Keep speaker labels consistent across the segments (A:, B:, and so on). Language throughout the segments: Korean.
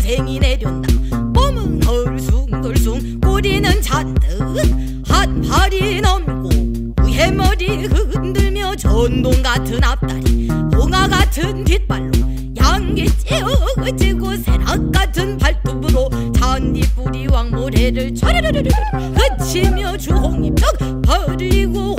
A: 한진생이 내려온다. 몸은 헐숭덜숭 꼬리는 잔뜩 한 팔이 넘고 위에 머리 흔들며 전동 같은 앞다리 봉화 같은 뒷발로 양기 찌어지고 새낙 같은 발톱으로 잔디뿌리 왕모래를 촤르르르르 그치며 주홍잎떡 버리고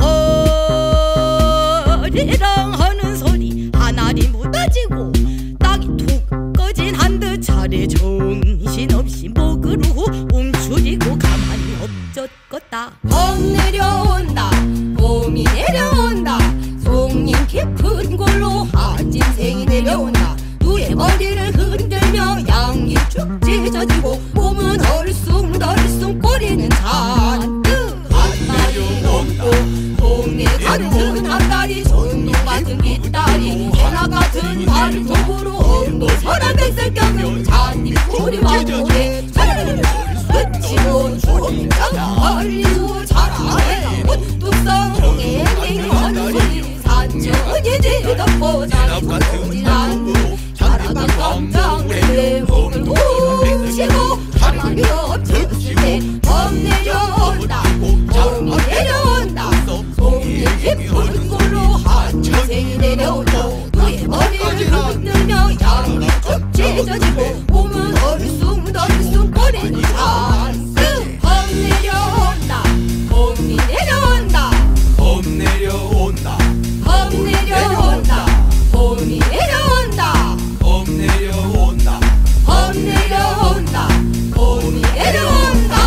A: 허리랑 하는 소리 하나리 묻어지고 땅이 툭 꺼진 한 듯 차례 정신없이 목으로 움츠리고 가만히 엎젖겄다.
B: 봄 내려온다 봄이 내려온다 송림 깊은 골로 한진생이 내려온다. 누의 머리를 흔들며 양이 쭉 찢어지고 몸은 얼숭덜숭 꼬리는 잔뜩 한마리 넘고 동네 같은 앞다리 전동 같은 뒷다리 해나 같은 발톱으로 엉덩서란 백설경을 잔디뿌리 왕모래 끝치고 주홍장 벌리고 자라해 뚝성에 앵앵하는 소리 산천이 뒤덮고 자기 손질 않는 자라간 깜장에 목을 훔치고 가만히 엎쳤을 때 봄 내려온다 봄이 내려온다 송이 깊은 골로 한진생이 내려온다. 누의 머리를 흔들며 양이 쭉 찢어지고 몸은 얼숭덜숭 꼬리는 잔뜩 봄 내려온다 봄이 내려온다
C: 봄 내려온다
B: 봄 내려온다 봄이 내려온다
C: 봄 내려온다
B: 봄 내려온다 봄이 내려온다.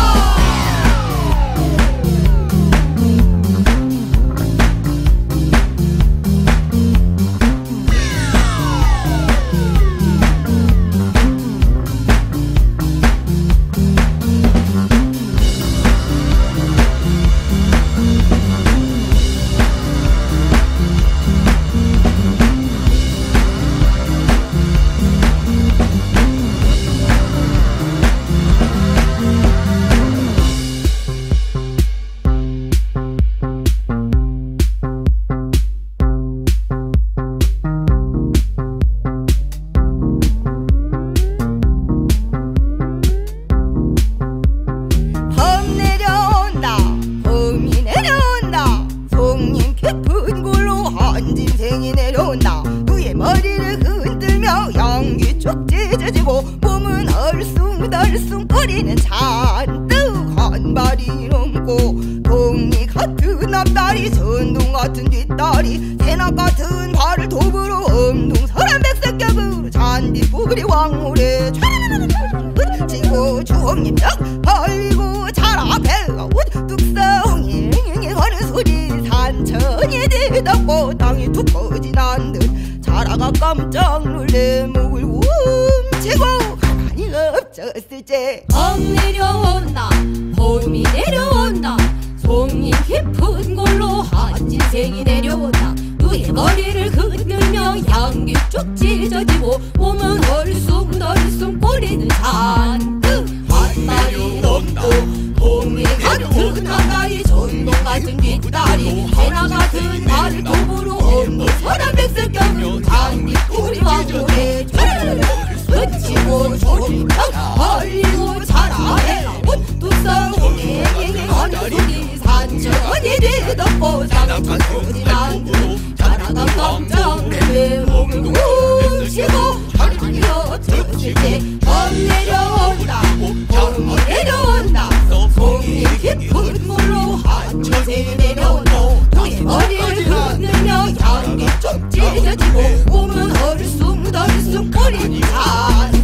B: 한진생이 내려온다. 누의 머리를 흔들며 양기 쭉 찢어지고 몸은 얼숭덜숭 꼬리는 잔뜩 한 발이 넘고 동리 같은 앞다리 전동 같은 뒷다리 새낙 같은 발톱으로 엄동설한 백석격으로 잔디뿌리 왕모래 촤르르르르 주홍잎떡 벌리고 자라 배가 옷 뚝성이 앵앵하는 소리 산천이 뒤덮고 땅이 툭 꺼진 한듯 자라가 깜짝 놀래 목을 훔치고 가만히 엎쳤을 때
A: 봄 내려온다 봄이 내려온다 송이 깊은 골로 한진생이 내려온다. 누의 머리를 흔들며 양기 쭉 찢어지고 몸은 얼숭덜숭 꼬리는 잔뜩 한 마리 넘고 동리 같은 앞다리 전동 같은 뒷다리 해나 같은 발톱으로 엄동설한 백설경을 잔디뿌리 왕모래 끝치고 조림떡 벌리고 자라해 뚝성에 앵앵하는 소리 산천이 뒤덮고 장이 꺼진 한듯 자라가 깜짝 놀래 목을 훔치고 가만히 엎쳤을 때 봄 내려온다 봄이 내려온다 송이 깊은 물로 한진생이 내려온다. 누의 머리를 흔들며 양기 쭉 찢어지고 몸은 얼숭덜숭 꼬리는 잔